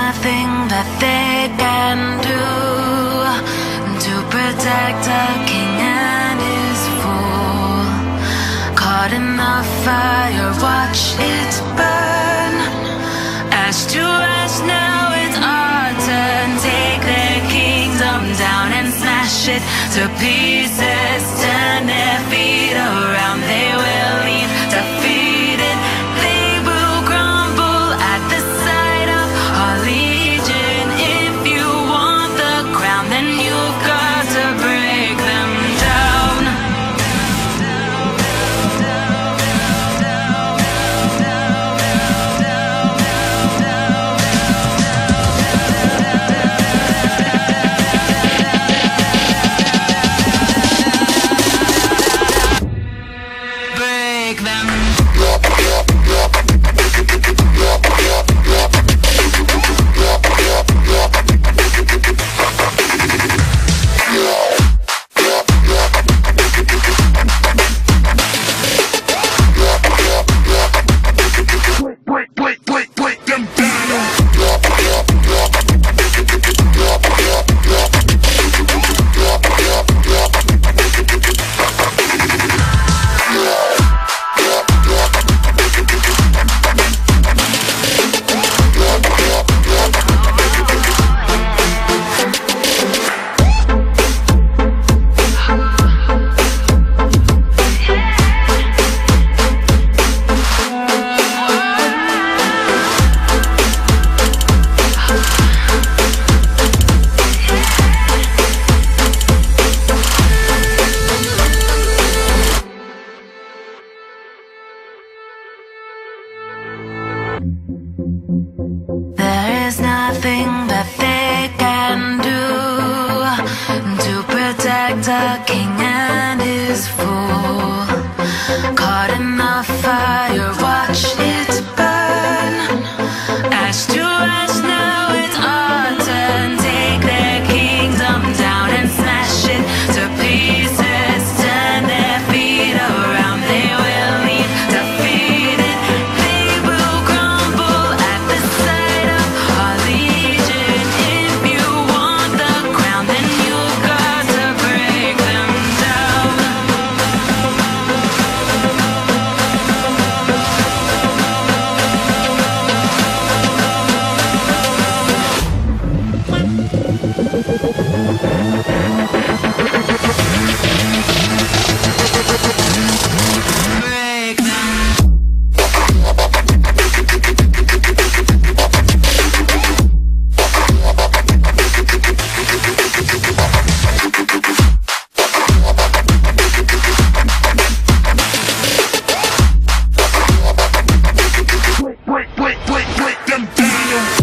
nothing that they can do to protect a king and his fool. Caught in the fire, watch it burn. Ash to ash, now it's our turn. Take their kingdom down and smash it to pieces. Turn their feet around, they will leave defeated. They will crumble at the sight of our legion. If you want the crown, then you've got to break them down. Break them. Break them down. There is nothing that they can do to protect a king and his fool. Caught in the fire, watch it burn. Ash to ash, now it's our turn. Take their kingdom down and smash it to pieces. Turn their feet around, they will leave defeated. They will crumble at the sight of our legion. If you want the crown, then you've got to break them down. Break them. Break them down.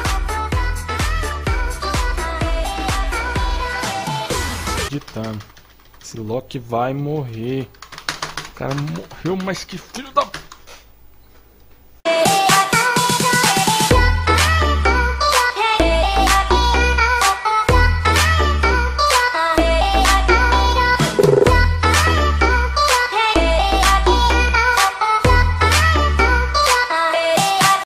editando. Esse Loki vai morrer. O cara morreu, mas que filho da...